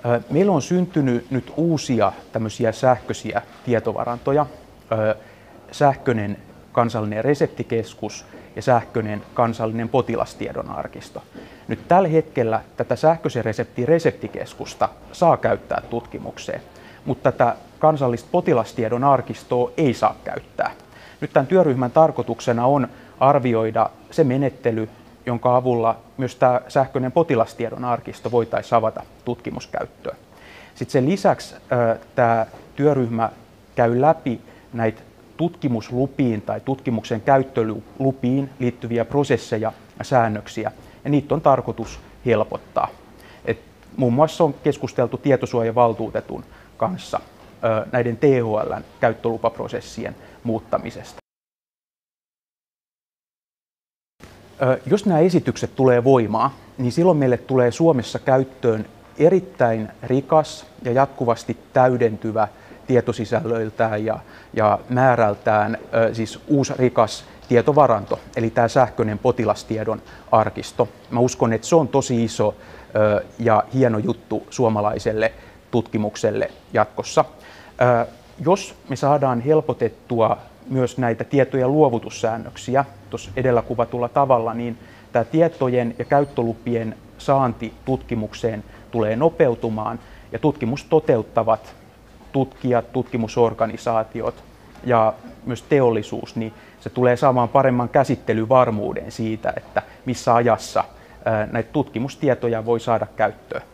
Meillä on syntynyt nyt uusia tämmöisiä sähköisiä tietovarantoja, sähköinen kansallinen reseptikeskus ja sähköinen kansallinen potilastiedonarkisto. Nyt tällä hetkellä tätä sähköisen reseptin reseptikeskusta saa käyttää tutkimukseen, mutta tätä kansallista potilastiedonarkistoa ei saa käyttää. Nyt tämän työryhmän tarkoituksena on arvioida se menettely, jonka avulla myös tämä sähköinen potilastiedonarkisto voitaisiin avata tutkimuskäyttöön. Sitten sen lisäksi tämä työryhmä käy läpi näitä tutkimuslupiin tai tutkimuksen käyttölupiin liittyviä prosesseja ja säännöksiä, ja niitä on tarkoitus helpottaa. Muun muassa on keskusteltu tietosuojavaltuutetun kanssa näiden THL:n käyttölupaprosessien muuttamisesta. Jos nämä esitykset tulee voimaan, niin silloin meille tulee Suomessa käyttöön erittäin rikas ja jatkuvasti täydentyvä tietosisällöiltään ja määrältään siis uusi rikas tietovaranto, eli tämä sähköinen potilastiedon arkisto. Mä uskon, että se on tosi iso ja hieno juttu suomalaiselle tutkimukselle jatkossa. Jos me saadaan helpotettua myös näitä tietojen luovutussäännöksiä tuossa edellä kuvatulla tavalla, niin tämä tietojen ja käyttölupien saanti tutkimukseen tulee nopeutumaan ja tutkimus toteuttavat tutkijat, tutkimusorganisaatiot ja myös teollisuus, niin se tulee saamaan paremman käsittelyvarmuuden siitä, että missä ajassa näitä tutkimustietoja voi saada käyttöön.